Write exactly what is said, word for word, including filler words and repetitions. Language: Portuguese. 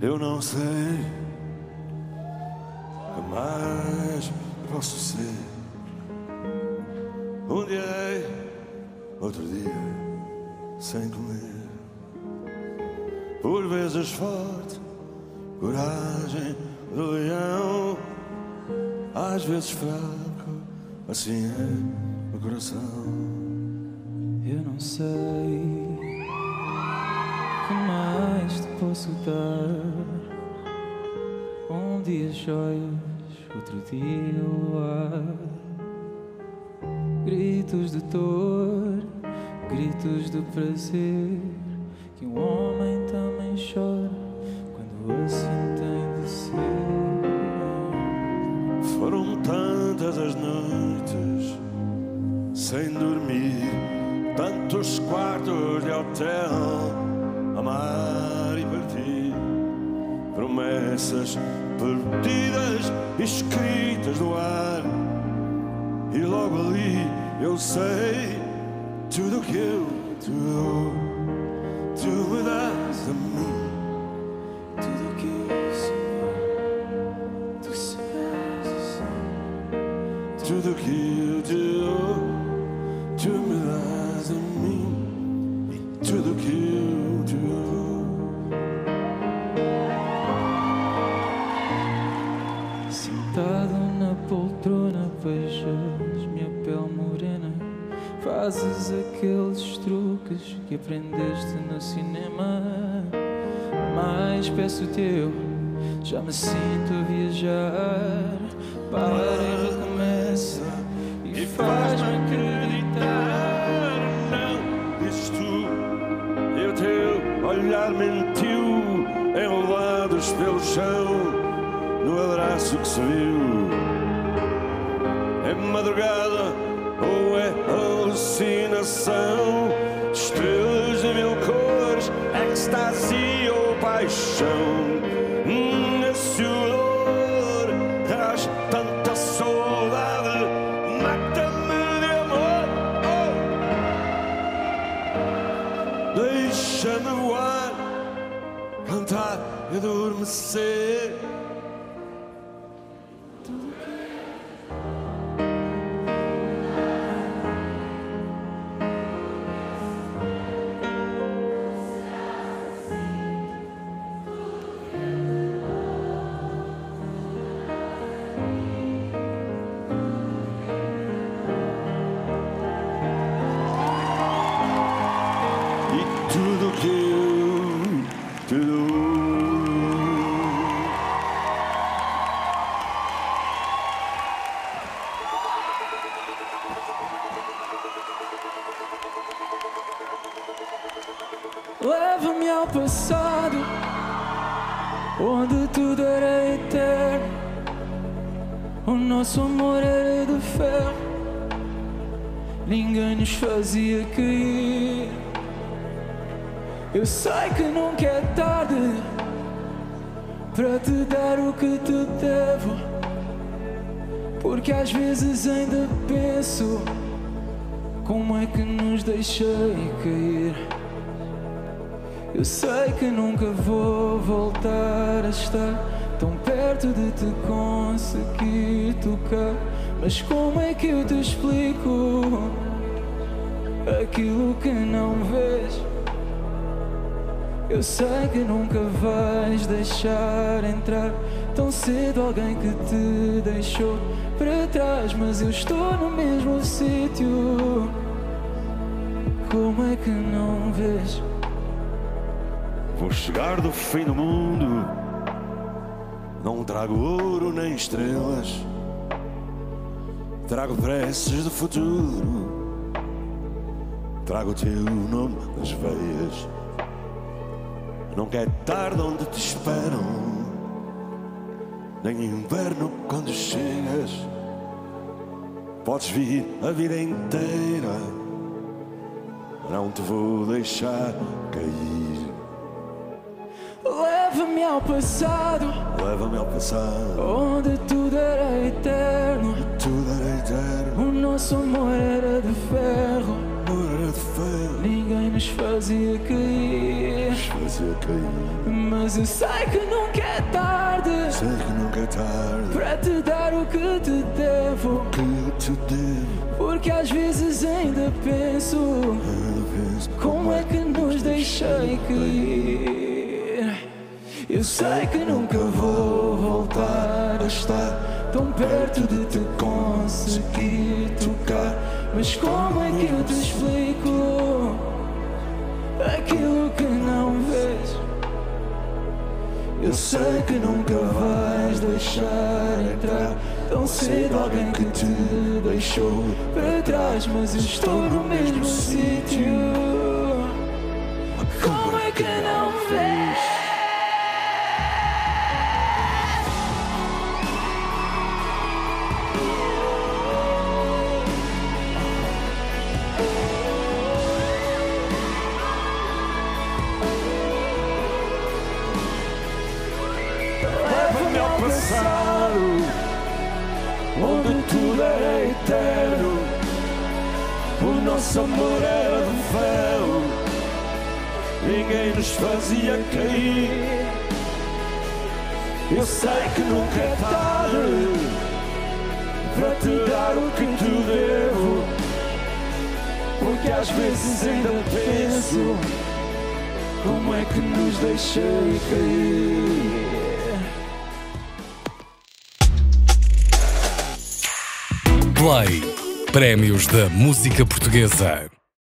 Eu não sei o que mais posso ser. Um dia dei, outro dia sem comer. Por vezes forte, coragem do leão. Às vezes fraco, assim é o coração. Eu não sei o que mais te posso dar. Um dia joias, outro dia luar. Gritos de dor, gritos de prazer, que um homem também chora quando assim tem de ser. Foram tantas as noites sem dormir, tantos quartos de hotel, amar e partir, promessas perdidas, escritas no ar. E logo ali eu sei tudo o que eu te dou. Tu me dás a mim Tudo que eu sou, tu sabes. tudo o que eu te dou. Tu me dás a mim e tudo o que eu te dou. Sentado na poltrona, beijas minha pele morena. Fazes aqueles truques que aprendeste no cinema. Mas peço teu, já me sinto a viajar. Para e recomeça e faz-me acreditar. Não, dizes tu, e o teu olhar mentiu, enrolados pelo chão, no abraço que se viu. É madrugada ou é alucinação? Estrelas de mil cores, êxtase ou paixão? Hum, esse olor traz tanta saudade, mata-me de amor. Oh! Deixa-me voar, cantar e adormecer. Tudo que eu te dou. Leva-me ao passado, onde tudo era eterno. O nosso amor era de ferro, ninguém nos fazia cair. Eu sei que nunca é tarde para te dar o que te devo, porque às vezes ainda penso como é que nos deixei cair. Eu sei que nunca vou voltar a estar tão perto de te conseguir tocar, mas como é que eu te explico aquilo que não vês? Eu sei que nunca vais deixar entrar tão cedo alguém que te deixou para trás, mas eu estou no mesmo sítio. Como é que não vês? Vou chegar do fim do mundo, não trago ouro nem estrelas, trago preces do futuro, trago o teu nome nas veias. Nunca é tarde onde te esperam, nem inverno quando chegas. Podes vir a vida inteira, não te vou deixar cair. Leva-me ao passado, leva-me ao passado, onde tudo era eterno, tudo era eterno. O nosso amor era de ferro, amor era de ferro. Ninguém nos fazia cair. Nos fazia cair. Mas eu sei que nunca é tarde. Sei que nunca é tarde para te dar o que te devo. que eu te devo. Porque às vezes ainda penso, Ainda penso como é que nos deixei cair. Eu sei que nunca vou voltar a estar tão perto de te conseguir tocar. Mas como é que eu te explico aquilo que não vês? Eu sei que nunca vais deixar entrar tão cedo alguém que te deixou para trás. Mas eu estou no mesmo sítio. Como é que não vês? Leva-me ao passado, onde tudo era eterno. O nosso amor era de ferro, ninguém nos fazia cair. Eu sei que nunca é tarde para te dar o que te devo. Porque às vezes ainda penso, como é que nos deixei cair. Play. Prémios da Música Portuguesa.